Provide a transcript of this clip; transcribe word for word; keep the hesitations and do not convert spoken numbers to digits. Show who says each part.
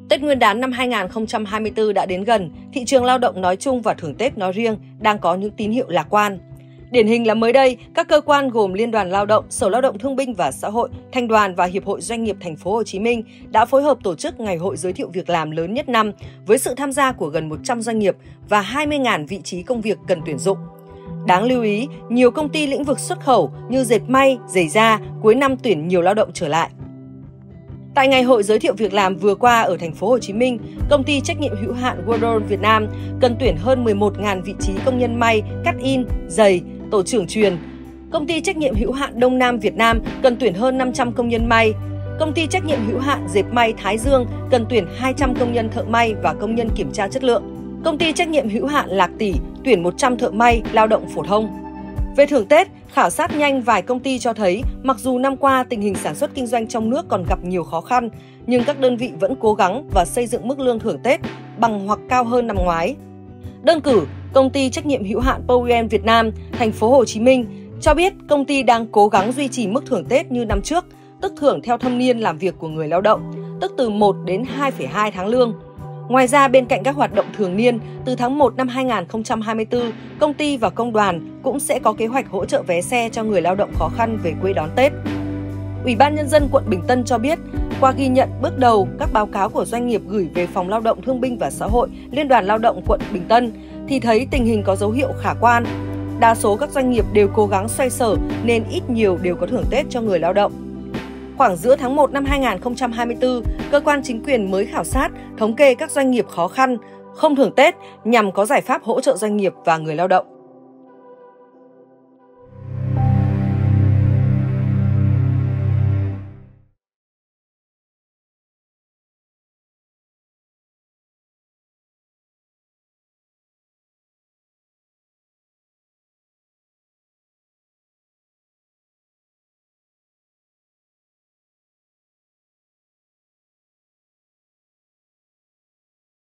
Speaker 1: Tết Nguyên đán năm hai nghìn không trăm hai mươi tư đã đến gần, thị trường lao động nói chung và thưởng Tết nói riêng đang có những tín hiệu lạc quan. Điển hình là mới đây, các cơ quan gồm Liên đoàn Lao động, Sở Lao động Thương binh và Xã hội, Thành đoàn và Hiệp hội Doanh nghiệp Thành phố Hồ Chí Minh đã phối hợp tổ chức Ngày hội giới thiệu việc làm lớn nhất năm với sự tham gia của gần một trăm doanh nghiệp và hai mươi nghìn vị trí công việc cần tuyển dụng. Đáng lưu ý, nhiều công ty lĩnh vực xuất khẩu như dệt may, giày da cuối năm tuyển nhiều lao động trở lại. Tại Ngày hội giới thiệu việc làm vừa qua ở Thành phố Hồ Chí Minh, công ty trách nhiệm hữu hạn Wardrobe Việt Nam cần tuyển hơn mười một nghìn vị trí công nhân may, cắt in, giày, tổ trưởng truyền. Công ty trách nhiệm hữu hạn Đông Nam Việt Nam cần tuyển hơn năm trăm công nhân may. Công ty trách nhiệm hữu hạn dệt may Thái Dương cần tuyển hai trăm công nhân thợ may và công nhân kiểm tra chất lượng. Công ty trách nhiệm hữu hạn Lạc Tỷ tuyển một trăm thợ may lao động phổ thông. Về thưởng Tết, khảo sát nhanh vài công ty cho thấy mặc dù năm qua tình hình sản xuất kinh doanh trong nước còn gặp nhiều khó khăn, nhưng các đơn vị vẫn cố gắng và xây dựng mức lương thưởng Tết bằng hoặc cao hơn năm ngoái. Đơn cử, công ty trách nhiệm hữu hạn Poyen Việt Nam, Thành phố Hồ Chí Minh cho biết công ty đang cố gắng duy trì mức thưởng Tết như năm trước, tức thưởng theo thâm niên làm việc của người lao động, tức từ một đến hai phẩy hai tháng lương. Ngoài ra, bên cạnh các hoạt động thường niên, từ tháng một năm hai nghìn không trăm hai mươi tư, công ty và công đoàn cũng sẽ có kế hoạch hỗ trợ vé xe cho người lao động khó khăn về quê đón Tết. Ủy ban Nhân dân quận Bình Tân cho biết, qua ghi nhận bước đầu các báo cáo của doanh nghiệp gửi về Phòng Lao động Thương binh và Xã hội, Liên đoàn Lao động quận Bình Tân, thì thấy tình hình có dấu hiệu khả quan. Đa số các doanh nghiệp đều cố gắng xoay sở nên ít nhiều đều có thưởng Tết cho người lao động. Khoảng giữa tháng một năm hai nghìn không trăm hai mươi tư, cơ quan chính quyền mới khảo sát, thống kê các doanh nghiệp khó khăn, không thưởng Tết nhằm có giải pháp hỗ trợ doanh nghiệp và người lao động.